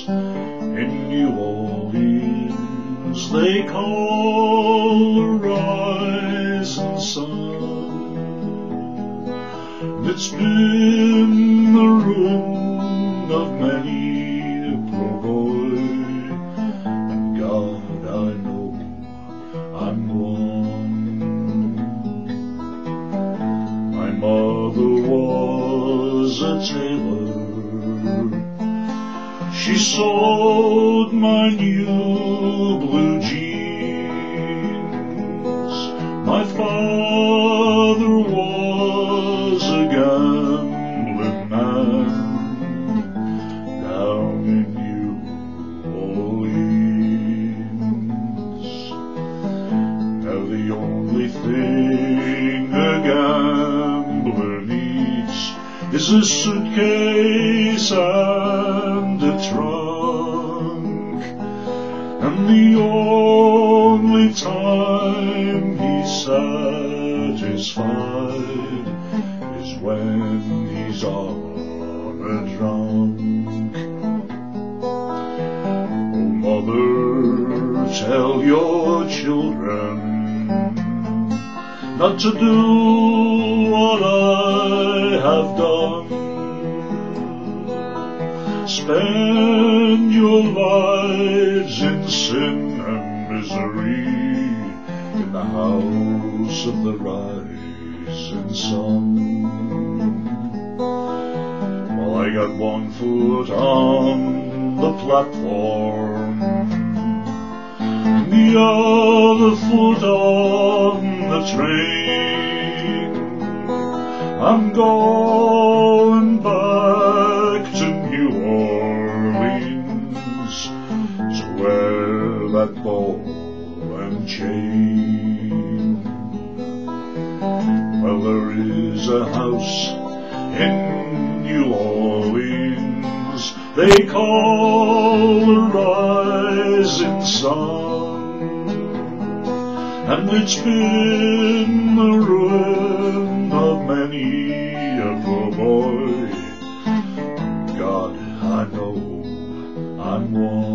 in New Orleans they call the rising sun. It's been the ruin of many a poor boy, and God, I know I'm one. My mother was a tailor. She sewed my new blue jeans. My father was a gambling man down in New Orleans. Now the only thing a gambler needs is a suitcase and a trunk, and the only time he's satisfied is when he's on a drunk. Oh, mother, tell your children not to do what I have done. Spend your lives in sin and misery in the house of the rising sun. Well, I got one foot on the platform, the other foot on the train. I'm going back to New Orleans to wear that ball and chain. Well, there is a house in New Orleans they call the rising sun, and it's been the ruin of many a poor boy. God, I know I'm one.